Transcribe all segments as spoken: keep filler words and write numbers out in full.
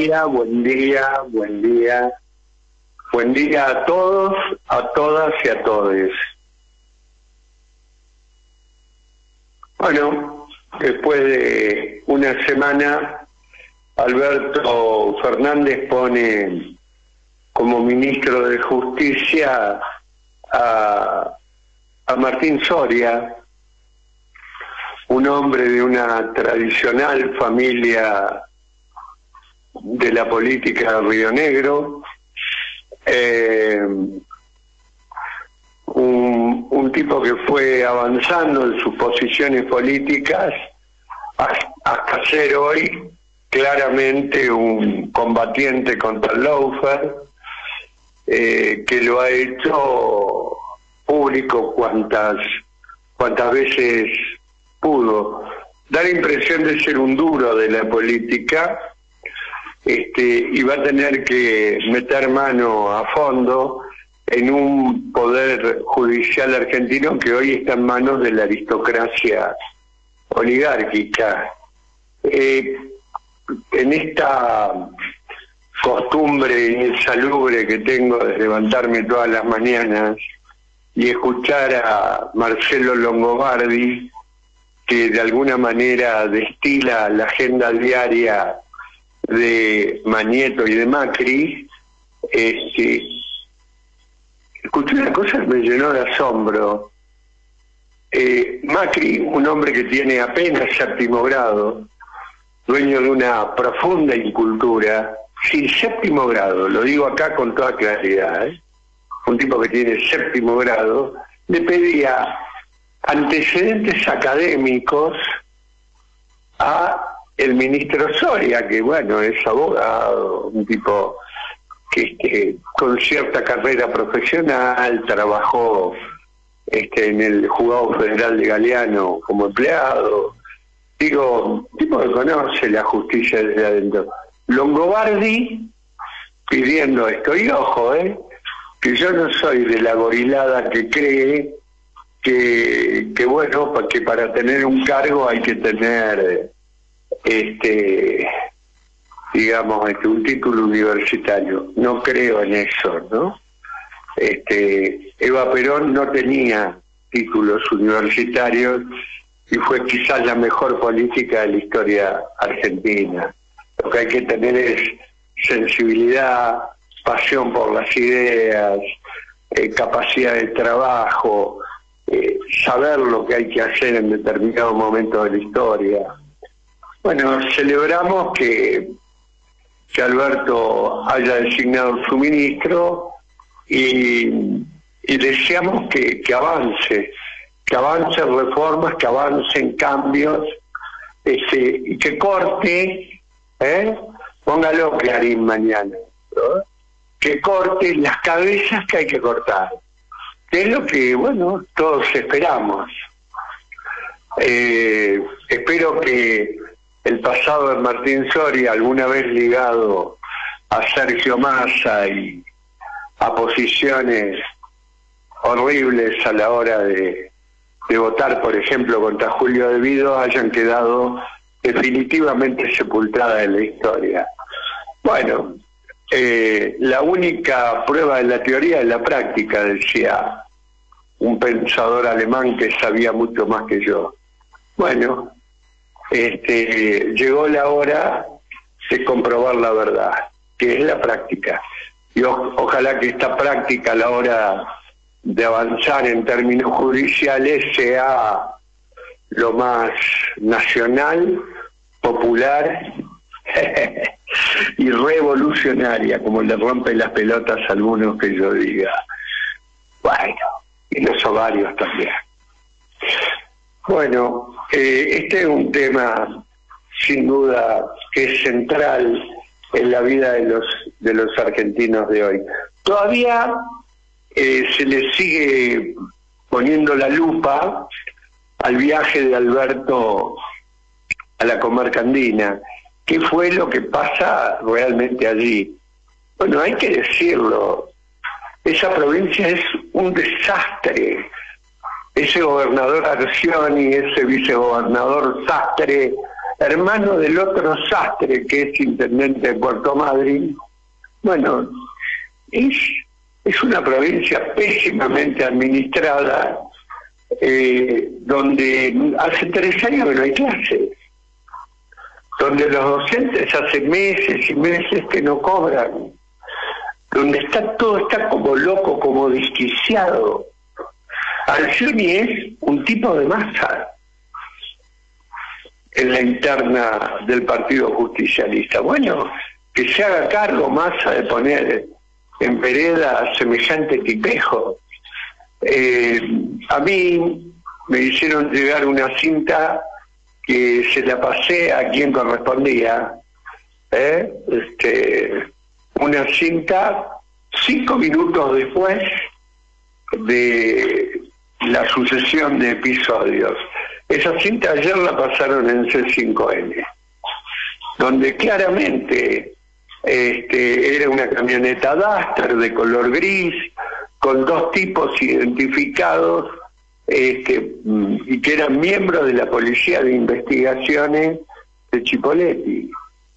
día, buen día, buen día. Buen día a todos, a todas y a todes. Bueno, después de una semana, Alberto Fernández pone como ministro de Justicia a, a Martín Soria, un hombre de una tradicional familia de la política de Río Negro, eh, un, un tipo que fue avanzando en sus posiciones políticas hasta, hasta ser hoy claramente un combatiente contra el lawfare, eh, que lo ha hecho público cuantas, cuantas veces pudo. Da la impresión de ser un duro de la política, este, y va a tener que meter mano a fondo en un poder judicial argentino que hoy está en manos de la aristocracia oligárquica. Eh, en esta costumbre insalubre que tengo de levantarme todas las mañanas y escuchar a Marcelo Longobardi, que de alguna manera destila la agenda diaria de Manieto y de Macri, este, escuché una cosa que me llenó de asombro. Eh, Macri, un hombre que tiene apenas séptimo grado, dueño de una profunda incultura, sin séptimo grado, lo digo acá con toda claridad, ¿eh? Un tipo que tiene séptimo grado, le pedía antecedentes académicos a el ministro Soria, que bueno, es abogado, un tipo que, que con cierta carrera profesional, trabajó este, en el Juzgado Federal de Galeano como empleado, digo, un tipo que conoce la justicia desde adentro. Longobardi pidiendo esto, y ojo, eh, que yo no soy de la gorilada que cree que, que bueno, que para tener un cargo hay que tener este digamos este, un título universitario. No creo en eso, ¿no? Este, Eva Perón no tenía títulos universitarios y fue quizás la mejor política de la historia argentina. Lo que hay que tener es sensibilidad, pasión por las ideas, eh, capacidad de trabajo, eh, saber lo que hay que hacer en determinado momento de la historia. Bueno, celebramos que, que Alberto haya designado su ministro y, y deseamos que, que avance, que avancen reformas, que avancen cambios, este, y que corte, ¿eh? Póngalo Clarín mañana, ¿no? Que corte las cabezas que hay que cortar, que es lo que, bueno, todos esperamos. Eh, espero que el pasado de Martín Soria, alguna vez ligado a Sergio Massa y a posiciones horribles a la hora de, de votar, por ejemplo, contra Julio De Vido, hayan quedado definitivamente sepultadas en la historia. Bueno, eh, la única prueba de la teoría es la práctica, decía un pensador alemán que sabía mucho más que yo. Bueno, este, llegó la hora de comprobar la verdad, que es la práctica. Y o, ojalá que esta práctica a la hora de avanzar en términos judiciales sea lo más nacional, popular y revolucionaria, como le rompen las pelotas a algunos que yo diga. Bueno, y los ovarios también. Bueno, eh, este es un tema sin duda que es central en la vida de los de los argentinos de hoy. Todavía eh, se le sigue poniendo la lupa al viaje de Alberto a la comarca andina. ¿Qué fue lo que pasa realmente allí? Bueno, hay que decirlo, esa provincia es un desastre. Ese gobernador Arcioni, ese vicegobernador Sastre, hermano del otro Sastre, que es intendente de Puerto Madryn. Bueno, es, es una provincia pésimamente administrada, eh, donde hace tres años que no hay clases, donde los docentes hace meses y meses que no cobran, donde está todo está como loco, como desquiciado. Alcioni es un tipo de masa en la interna del Partido Justicialista. Bueno, que se haga cargo Massa de poner en vereda semejante tipejo. Eh, a mí me hicieron llegar una cinta que se la pasé a quien correspondía, ¿eh? este, una cinta cinco minutos después de la sucesión de episodios. Esa cinta ayer la pasaron en C cinco N, donde claramente este, era una camioneta Duster de color gris, con dos tipos identificados, este, y que eran miembros de la Policía de Investigaciones de Chipoleti.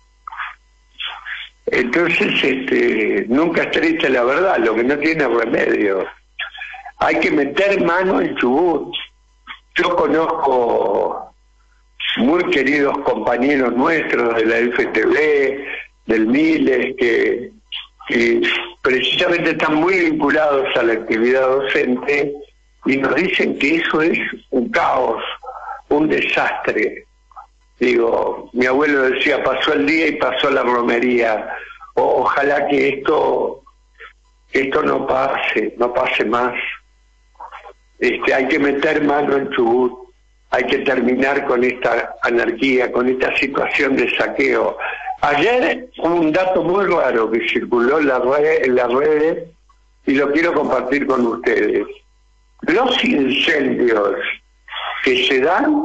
Entonces, este, nunca es triste la verdad, lo que no tiene remedio. Hay que meter mano en Chubut. Yo conozco muy queridos compañeros nuestros de la F T V, del Miles, que, que precisamente están muy vinculados a la actividad docente y nos dicen que eso es un caos, un desastre. Digo, mi abuelo decía, pasó el día y pasó la romería. O, ojalá que esto, que esto no pase, no pase más. Este, hay que meter mano en Chubut, hay que terminar con esta anarquía, con esta situación de saqueo. Ayer hubo un dato muy raro que circuló en, la red, en las redes y lo quiero compartir con ustedes. Los incendios que se dan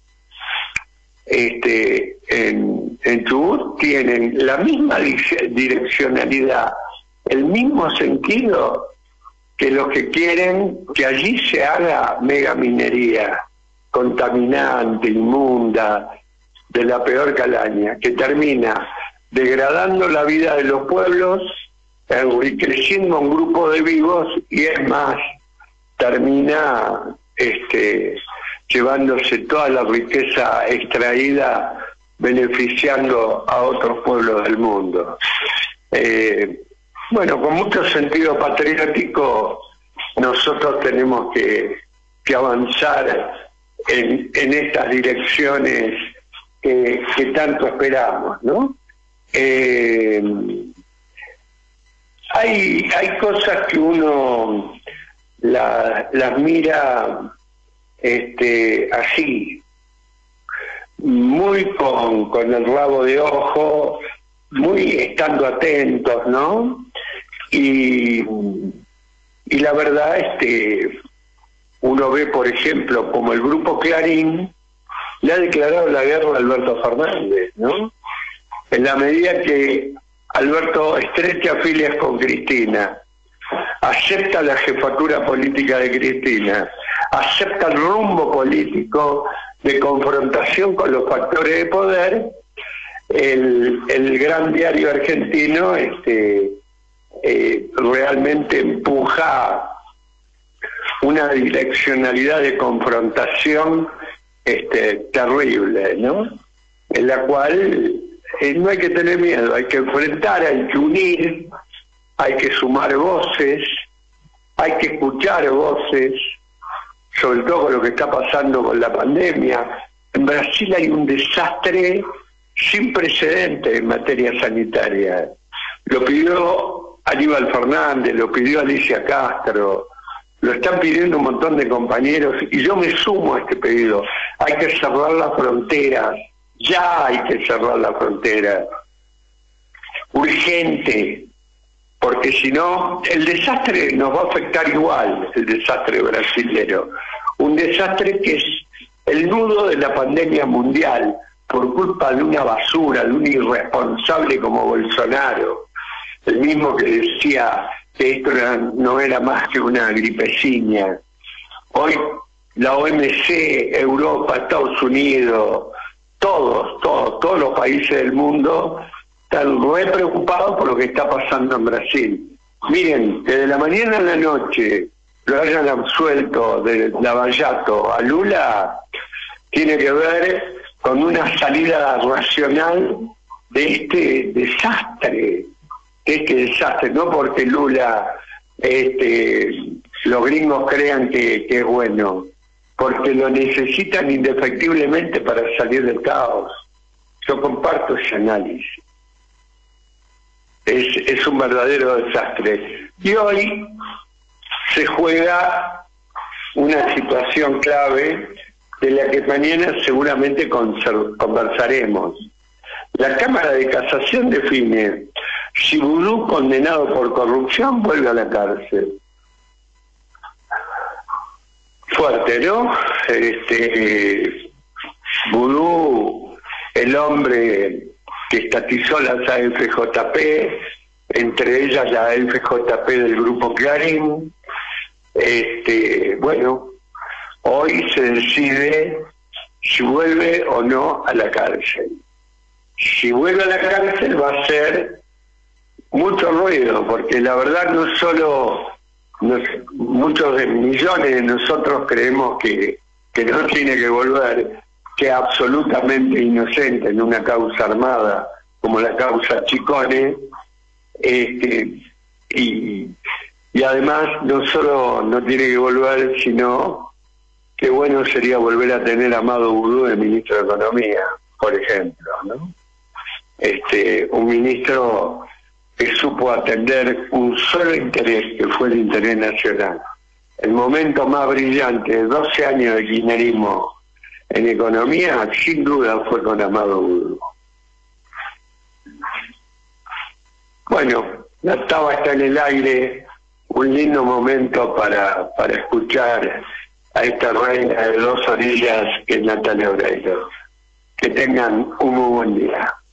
este, en, en Chubut tienen la misma direccionalidad, el mismo sentido que los que quieren que allí se haga megaminería contaminante, inmunda, de la peor calaña, que termina degradando la vida de los pueblos, enriqueciendo un grupo de vivos y es más, termina este, llevándose toda la riqueza extraída, beneficiando a otros pueblos del mundo. Eh, Bueno, con mucho sentido patriótico, nosotros tenemos que, que avanzar en, en estas direcciones que, que tanto esperamos, ¿no? Eh, hay, hay cosas que uno la, las mira este, así, muy con, con el rabo de ojo, muy estando atentos, ¿no? Y, y la verdad es que uno ve, por ejemplo, como el grupo Clarín le ha declarado la guerra a Alberto Fernández, ¿no? En la medida que Alberto estrecha filias con Cristina, acepta la jefatura política de Cristina, acepta el rumbo político de confrontación con los factores de poder, el, el gran diario argentino este, eh, realmente empuja una direccionalidad de confrontación este, terrible, ¿no? En la cual eh, no hay que tener miedo, hay que enfrentar, hay que unir, hay que sumar voces, hay que escuchar voces, sobre todo con lo que está pasando con la pandemia. En Brasil hay un desastre sin precedentes en materia sanitaria. Lo pidió Aníbal Fernández, lo pidió Alicia Castro, lo están pidiendo un montón de compañeros y yo me sumo a este pedido. Hay que cerrar las fronteras, ya hay que cerrar las fronteras, urgente, porque si no, el desastre nos va a afectar igual, el desastre brasilero, un desastre que es el nudo de la pandemia mundial, por culpa de una basura, de un irresponsable como Bolsonaro, el mismo que decía que esto era, no era más que una gripeciña. Hoy la O M C, Europa, Estados Unidos, todos, todos, todos los países del mundo están muy preocupados por lo que está pasando en Brasil. Miren, que de la mañana a la noche lo hayan absuelto de Lavallato a Lula, tiene que ver con una salida racional de este desastre, de este desastre, no porque Lula, este, los gringos crean que, que es bueno, porque lo necesitan indefectiblemente para salir del caos. Yo comparto ese análisis. Es, es un verdadero desastre. Y hoy se juega una situación clave de la que mañana seguramente conversaremos. La Cámara de Casación define si Vudú, condenado por corrupción, vuelve a la cárcel. Fuerte, ¿no? Este, Vudú, el hombre que estatizó las A F J P, entre ellas la A F J P del Grupo Clarín. Este, bueno, hoy se decide si vuelve o no a la cárcel. Si vuelve a la cárcel va a ser mucho ruido, porque la verdad no solo nos, muchos de millones de nosotros creemos que, que no tiene que volver, que es absolutamente inocente en una causa armada como la causa Chicone, este, y, y además no solo no tiene que volver, sino que bueno sería volver a tener a Amado Vudú de ministro de Economía, por ejemplo, ¿no? Este, un ministro que supo atender un solo interés, que fue el interés nacional. El momento más brillante de doce años de kirchnerismo en economía, sin duda, fue con Amado Vudú. Bueno, la taba está en el aire, un lindo momento para, para escuchar a esta reina de dos orillas que es Natalia Oreiro. Que tengan un muy buen día.